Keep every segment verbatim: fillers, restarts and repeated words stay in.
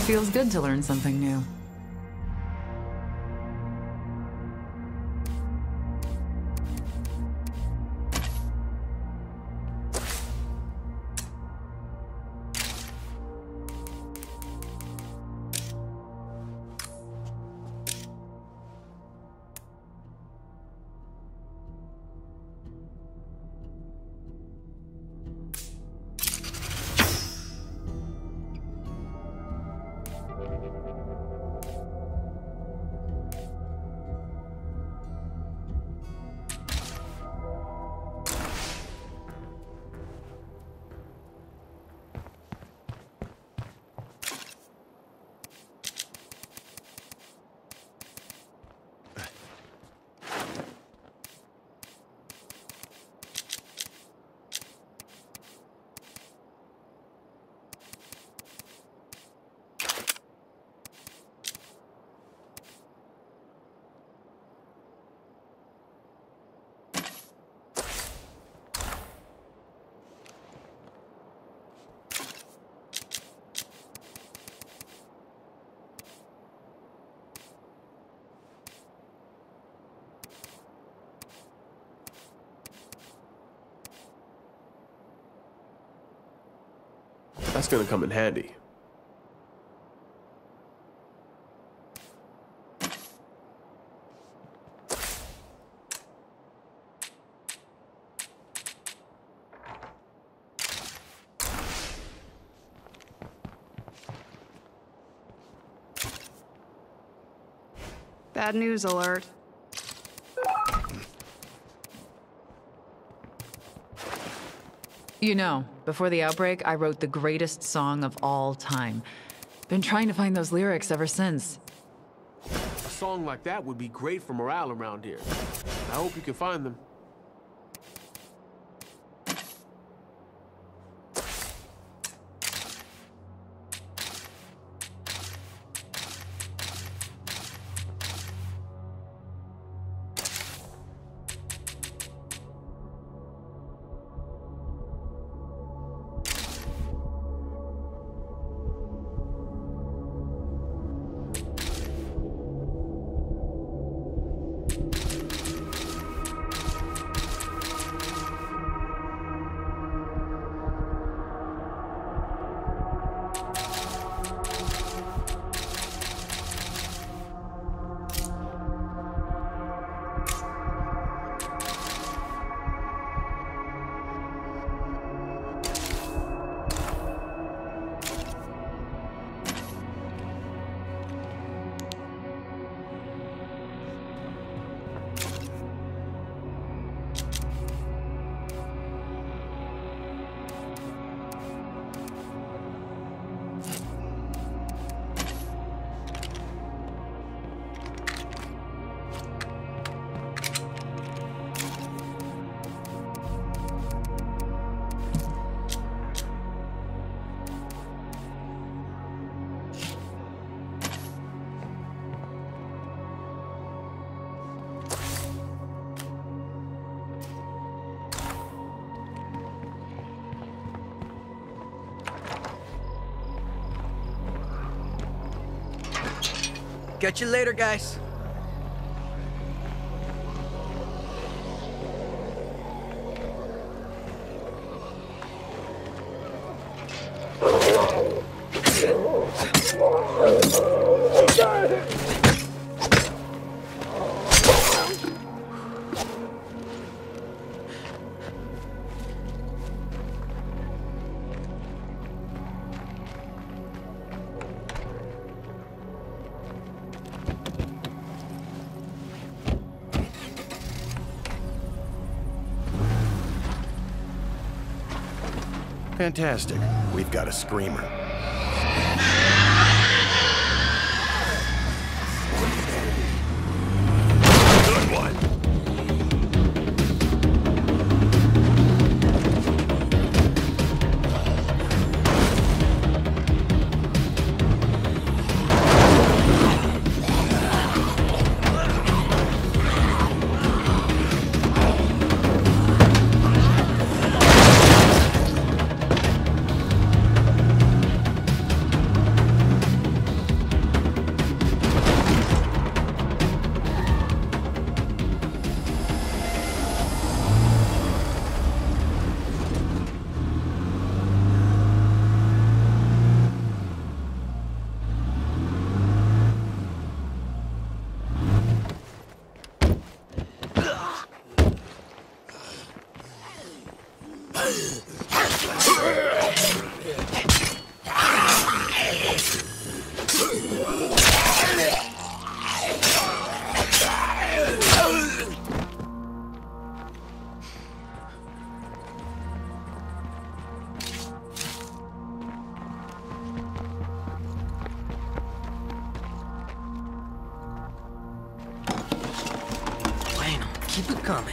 feels good to learn something new. That's gonna come in handy. Bad news alert. You know, before the outbreak, I wrote the greatest song of all time. Been trying to find those lyrics ever since. A song like that would be great for morale around here. I hope you can find them. Catch you later, guys. Fantastic. We've got a screamer. Good one. Bueno, keep it coming.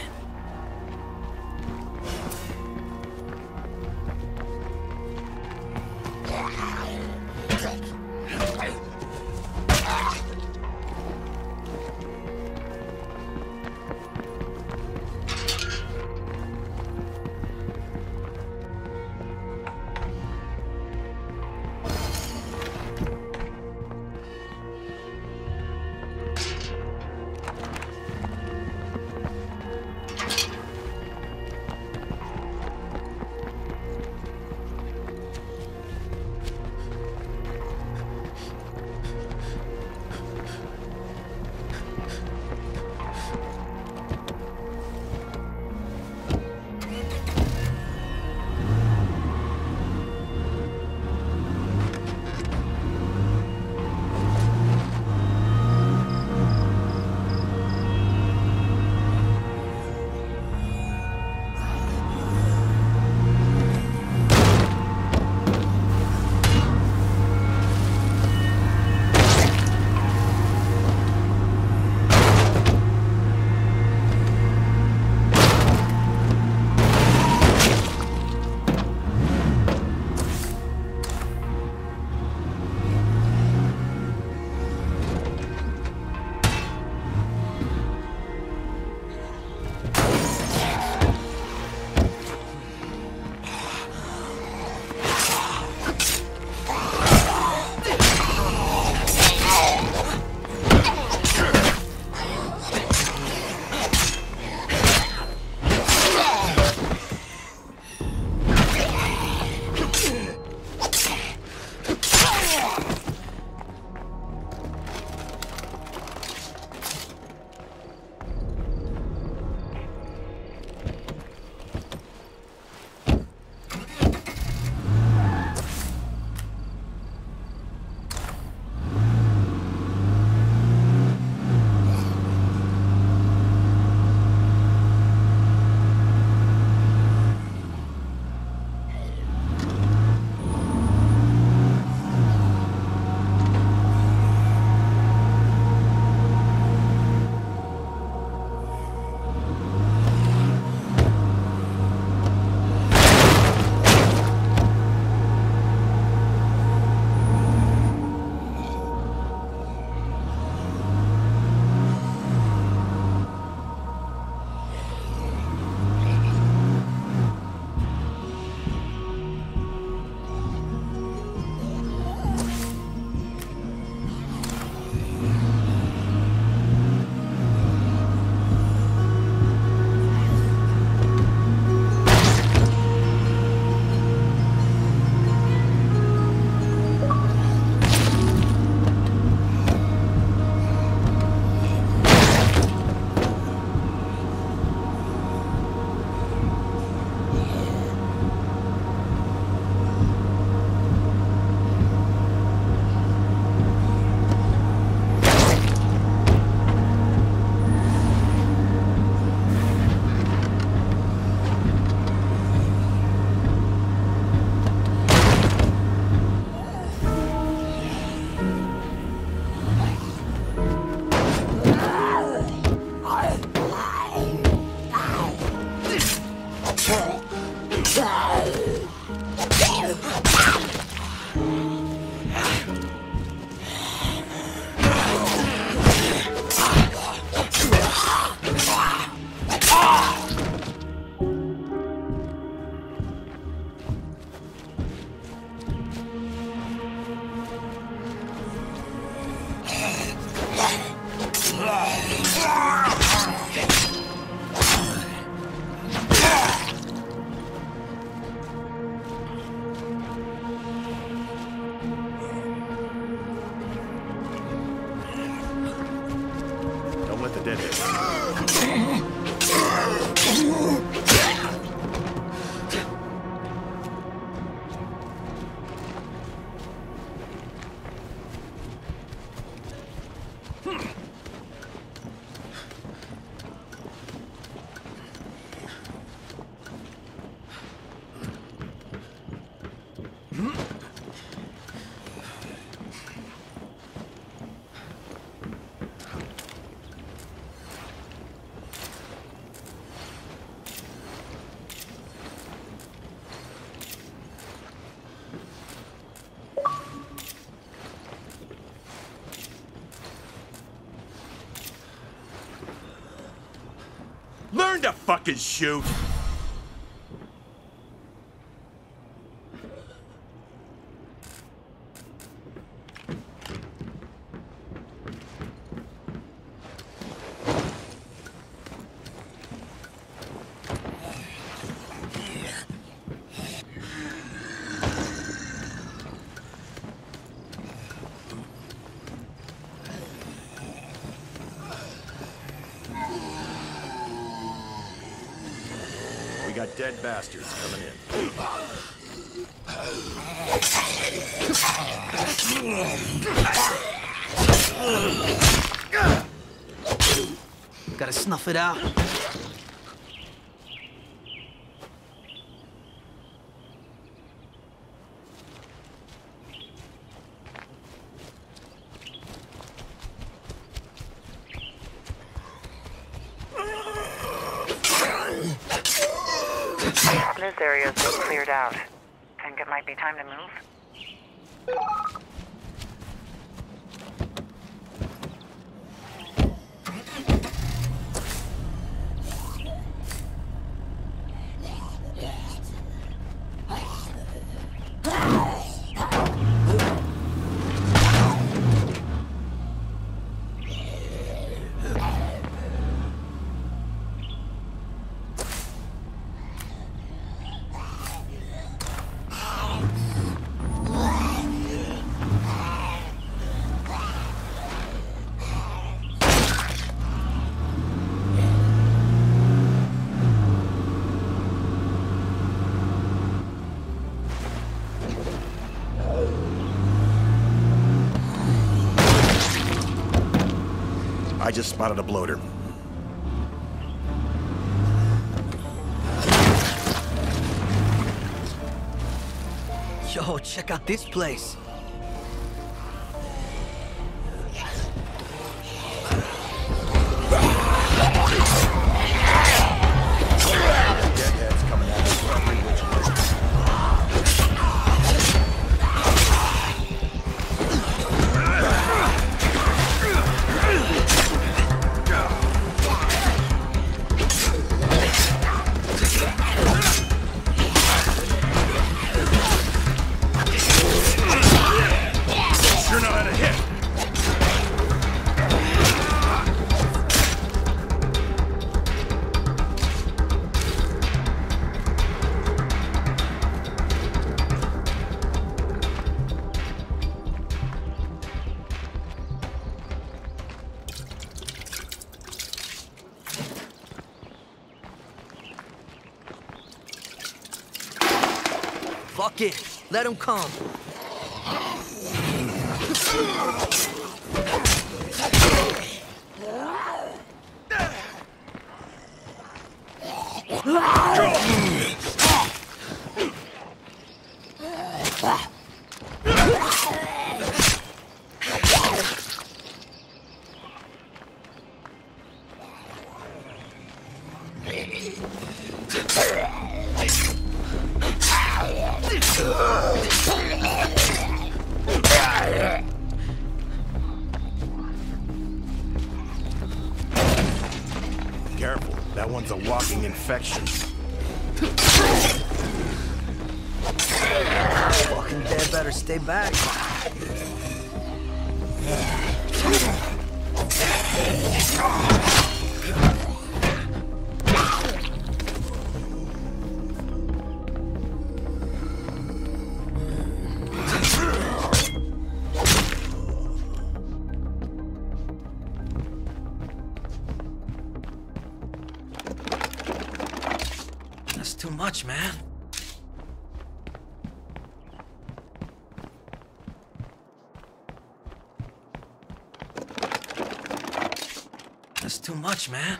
Learn to fucking shoot! We got dead bastards coming in. Gotta snuff it out. This area's been cleared out. Think it might be time to move? I just spotted a bloater. Yo, check out this place. Deadheads coming at us from every which way. Sure know how to hit. Fuck it. Let him come. Careful, that one's a walking infection. Fucking dead better stay back. That's too much, man. That's too much, man.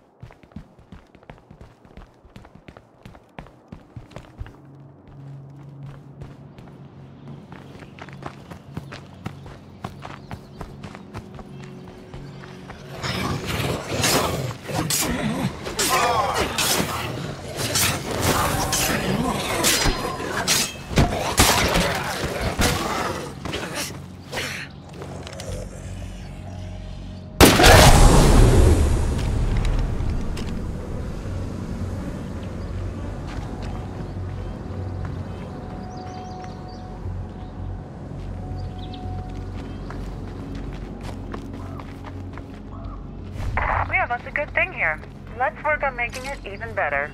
We have us a good thing here. Let's work on making it even better.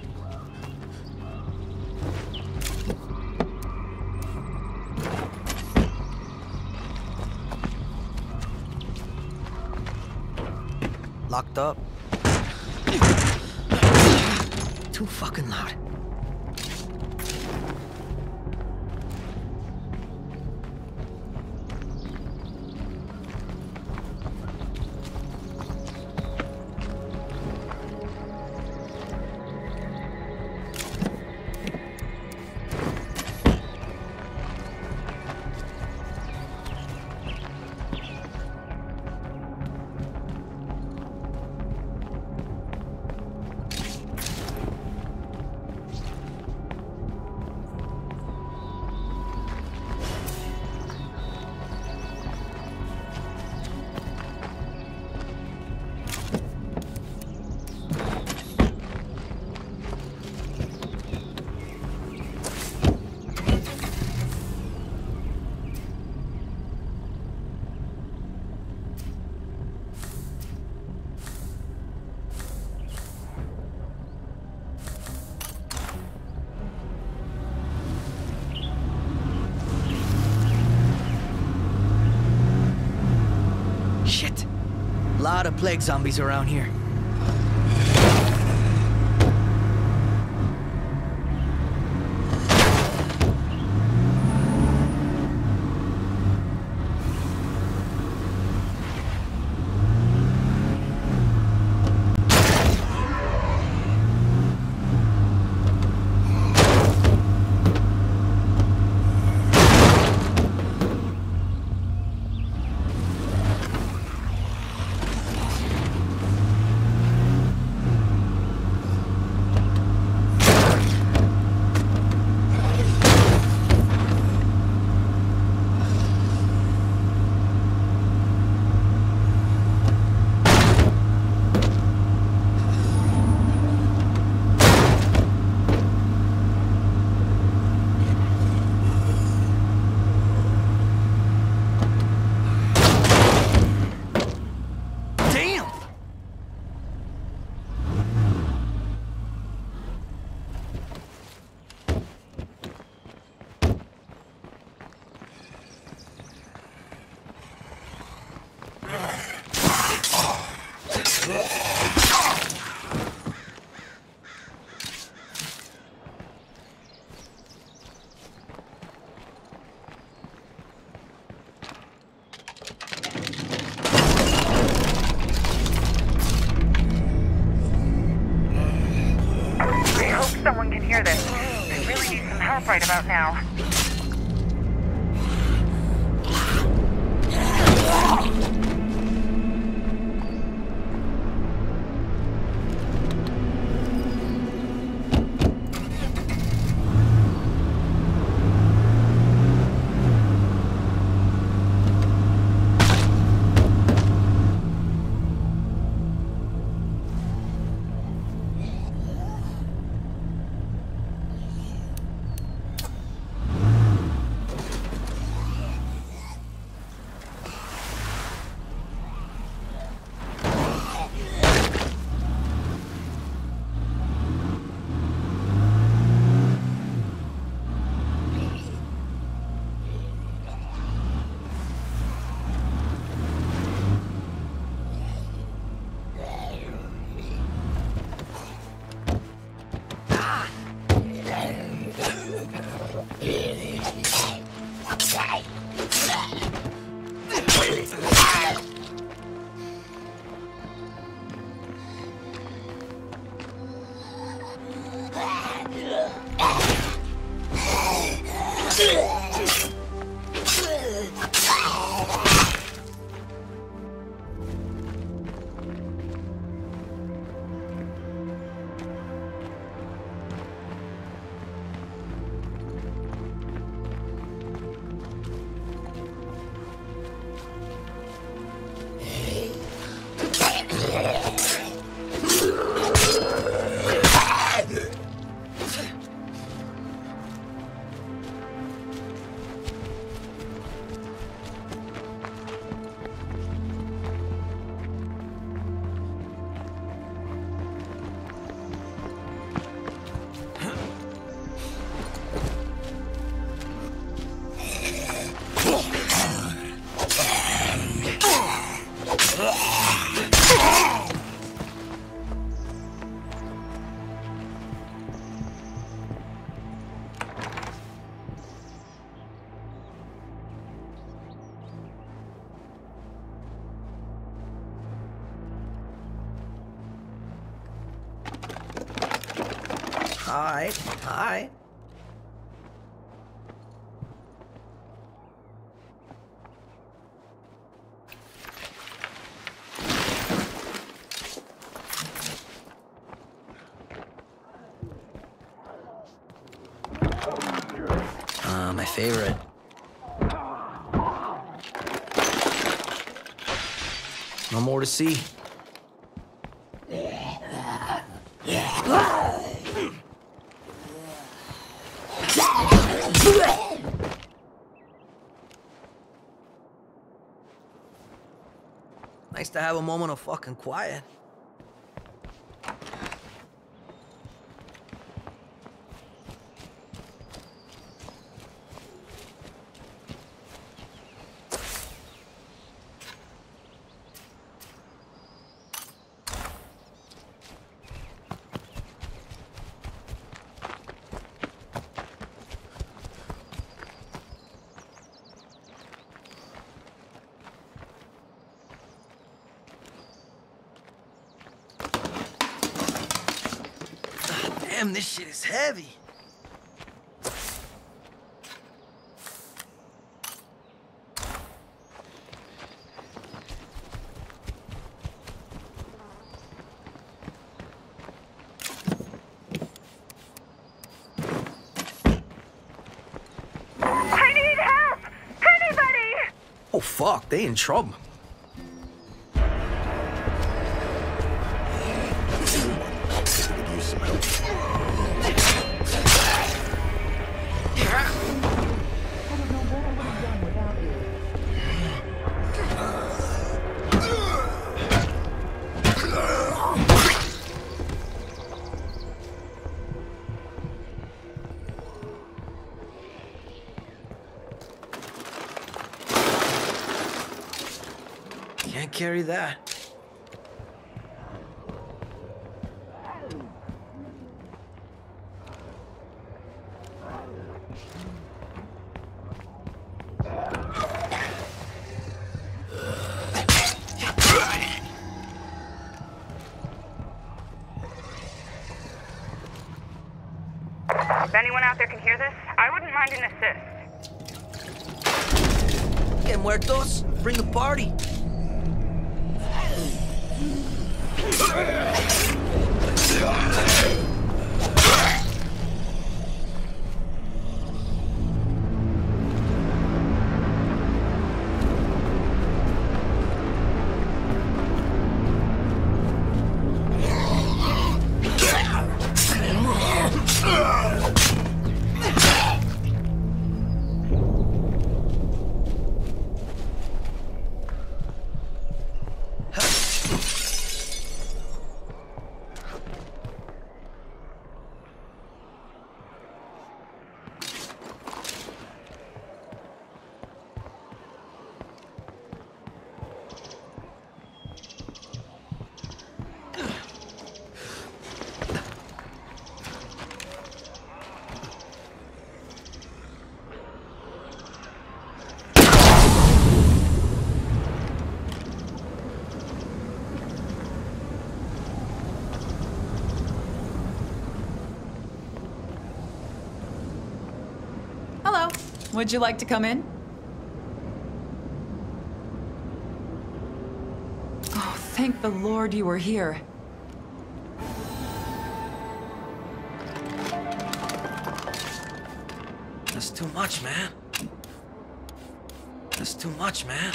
Locked up. Too fucking loud. Shit! Lot of plague zombies around here. Someone can hear this. I really need some help right about now. Hi, hi. Uh, my favorite. No more to see. Nice to have a moment of fucking quiet. Damn, this shit is heavy. I need help! Anybody! Oh fuck, they in trouble. Can't carry that. If anyone out there can hear this, I wouldn't mind an assist. Que muertos? Bring the party. Hello. Would you like to come in? Oh, thank the Lord you were here. That's too much, man. That's too much, man.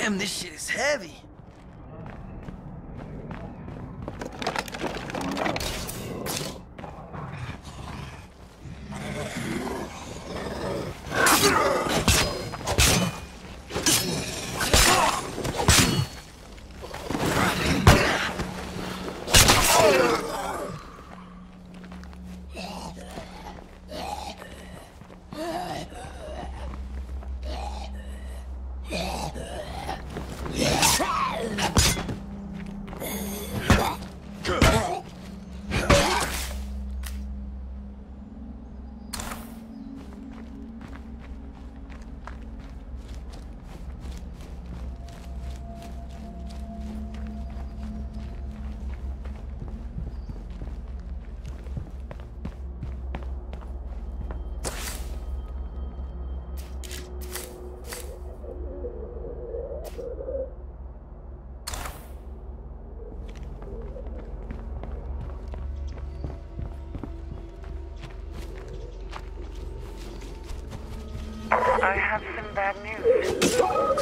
Damn, this shit is heavy. I have some bad news.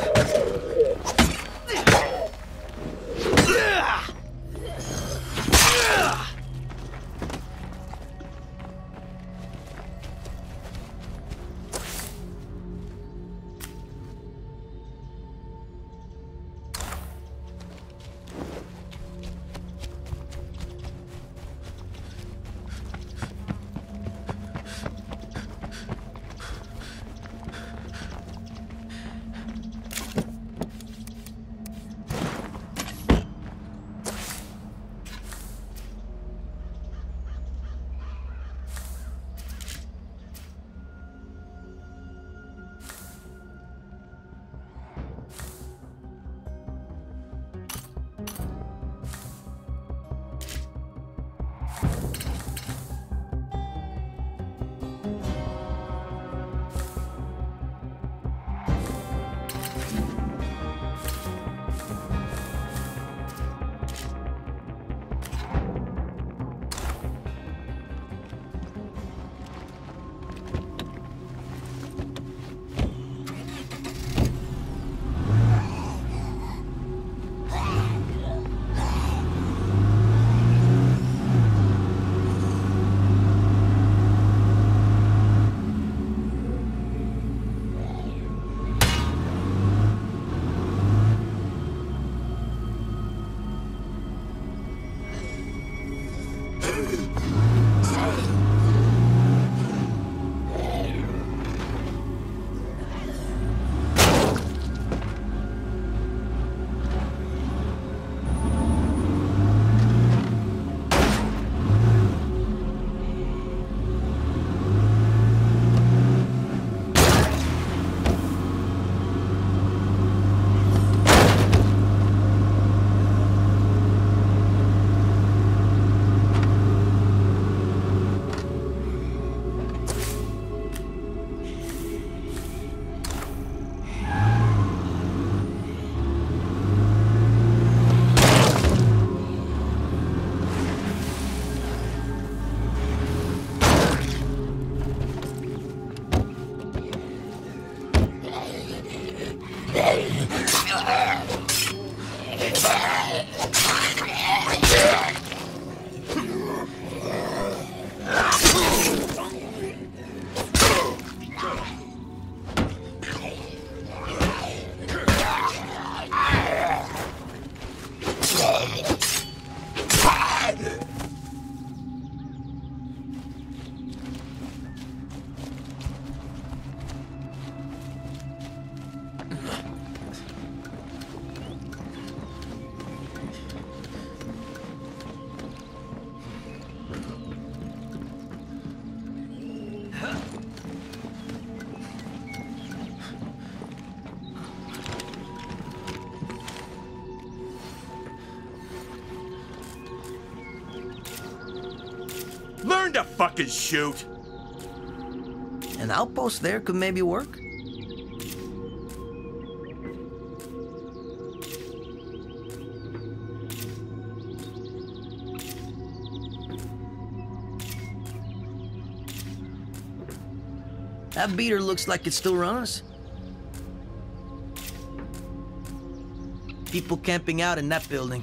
Learn to fucking shoot! An outpost there could maybe work? That beater looks like it still runs. people camping out in that building.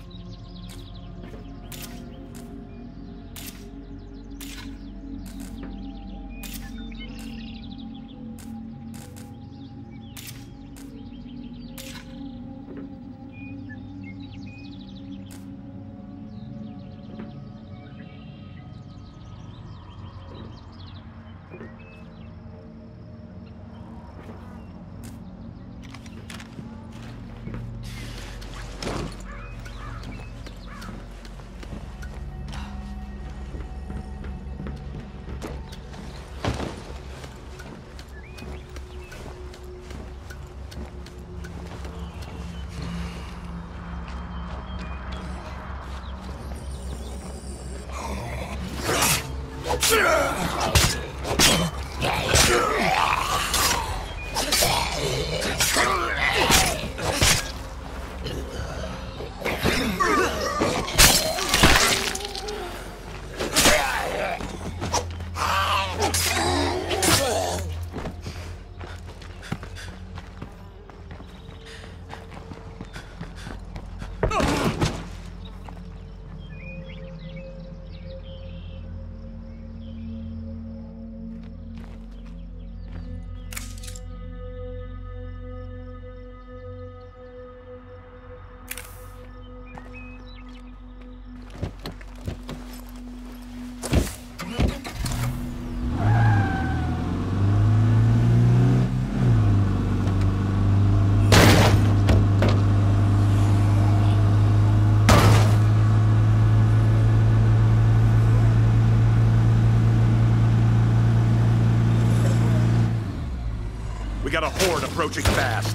We got a horde approaching fast.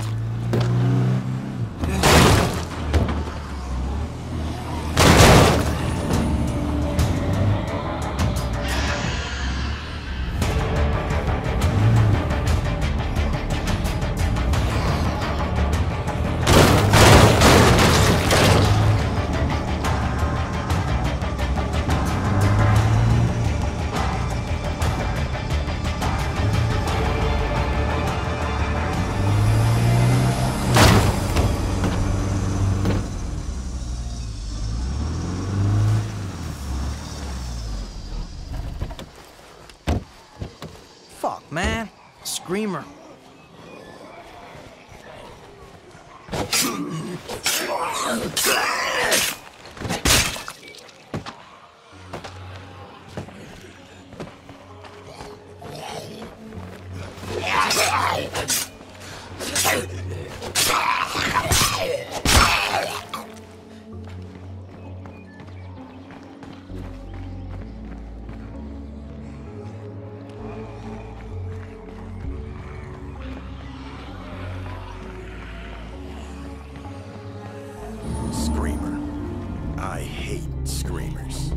Fuck, man. Screamer. Screamer. I hate screamers.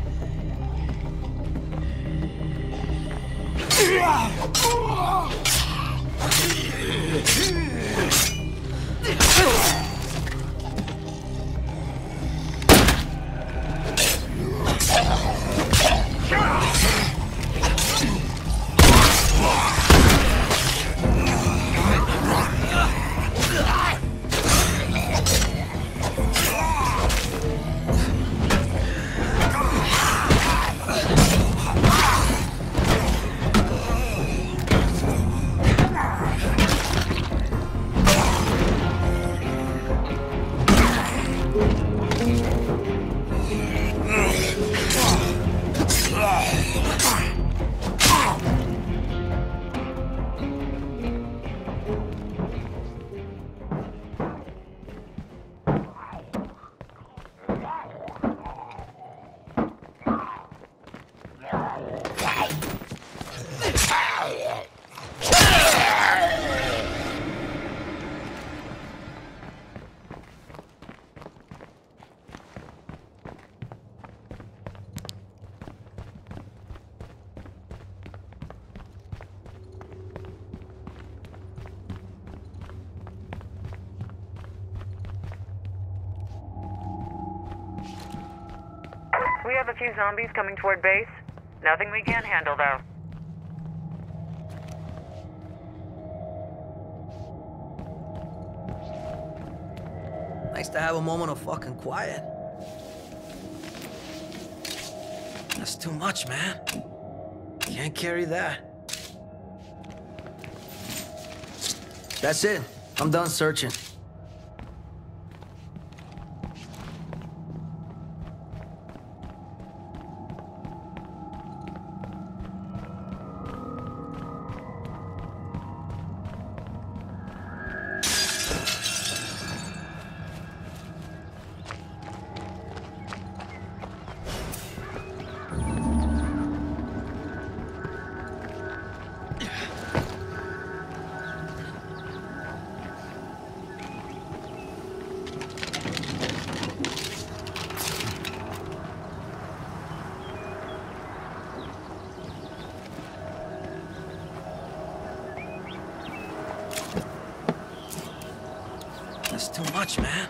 We have a few zombies coming toward base. Nothing we can't handle, though. I Nice to have a moment of fucking quiet. That's too much, man. Can't carry that. That's it. I'm done searching. That's too much, man.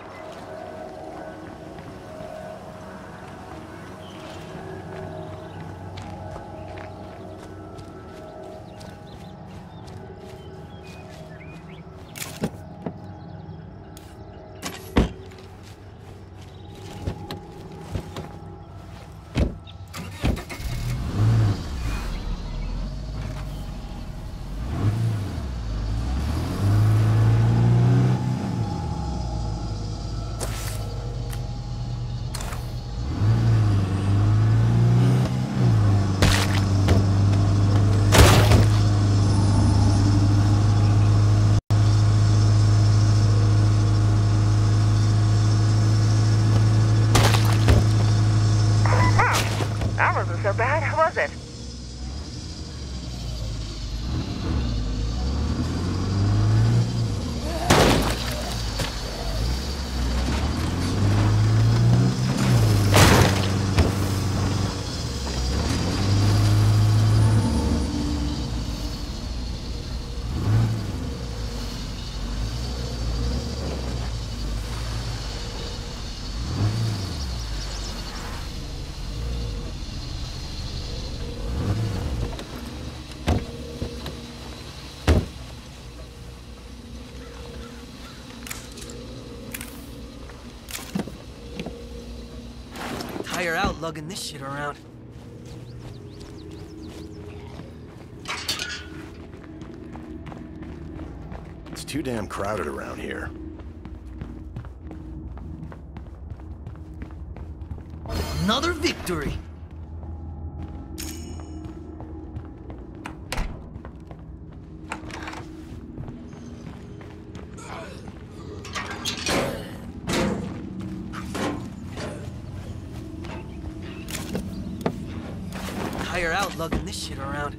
That wasn't so bad, was it? Tire out lugging this shit around. It's too damn crowded around here. Another victory. Tire out lugging this shit around.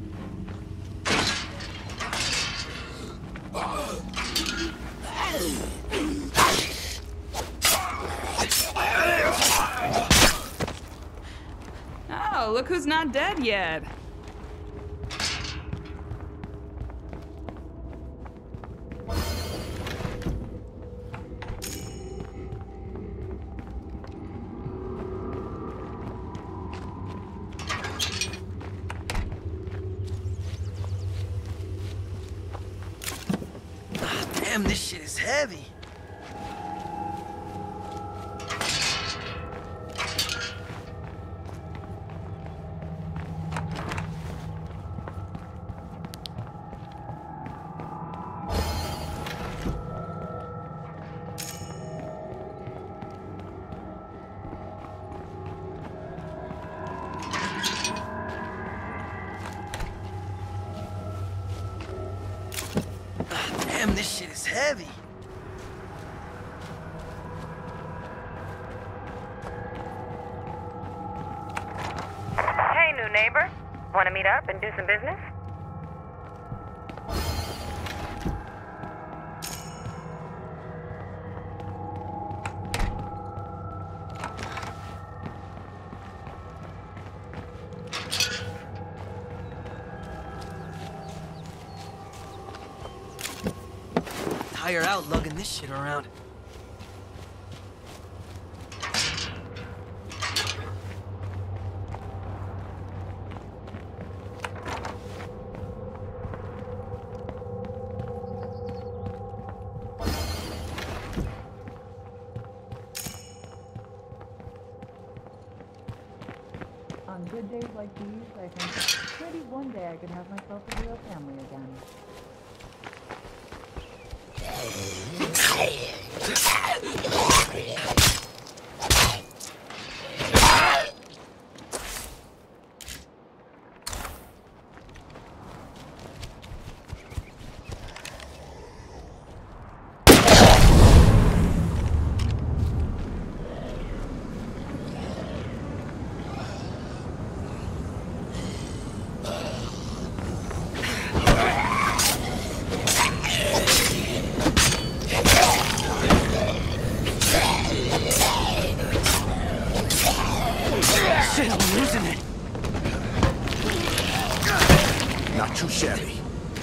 Oh, look who's not dead yet. Damn, this shit is heavy. Damn, this shit is heavy. Hey, new neighbor. Want to meet up and do some business? Tire out lugging this shit around. good days like these, I think maybe one day I could have myself a real family again. Shit, I'm losing it. Not too shabby.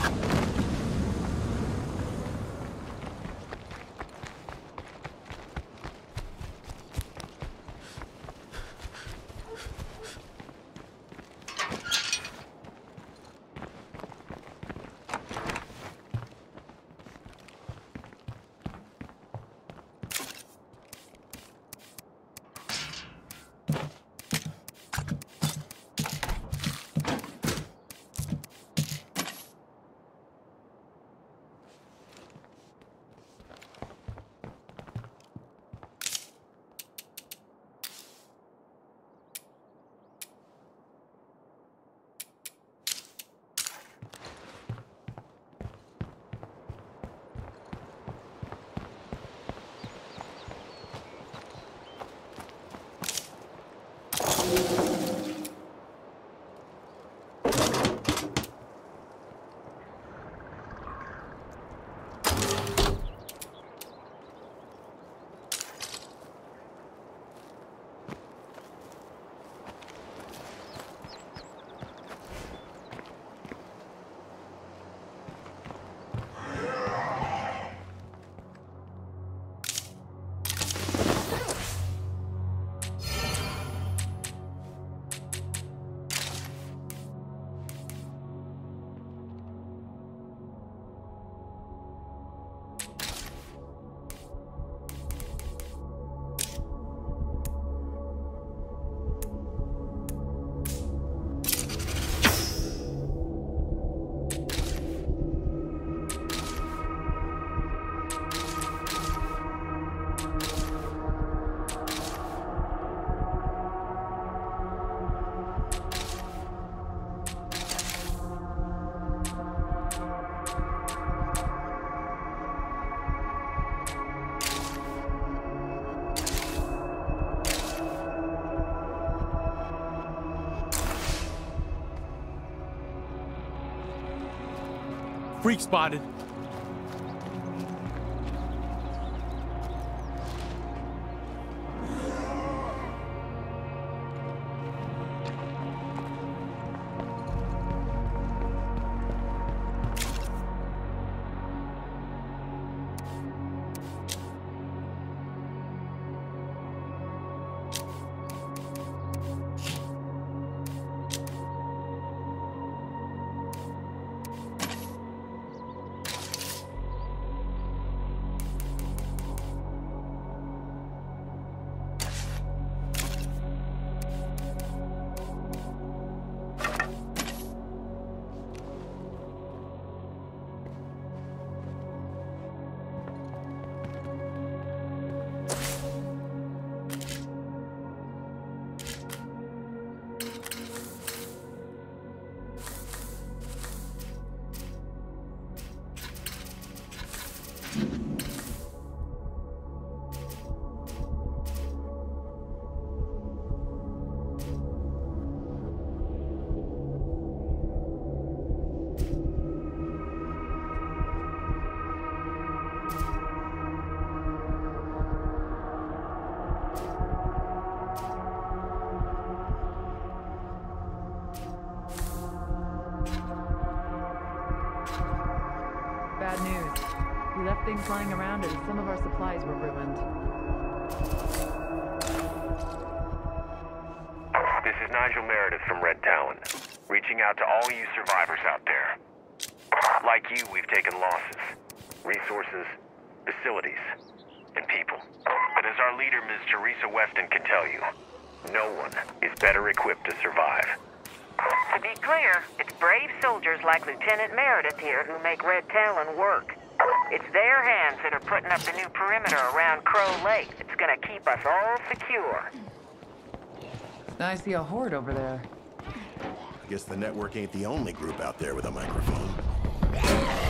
Freak spotted. Bad news. We left things lying around and some of our supplies were ruined. This is Nigel Meredith from Red Talon, reaching out to all you survivors out there. Like you, we've taken losses, resources, facilities, and people. But as our leader, Miz Teresa Weston, can tell you, No one is better equipped to survive. To be clear, it's brave soldiers like Lieutenant Meredith here who make Red Talon work. It's their hands that are putting up the new perimeter around Crow Lake that's gonna keep us all secure. I see a horde over there. I guess the network ain't the only group out there with a microphone.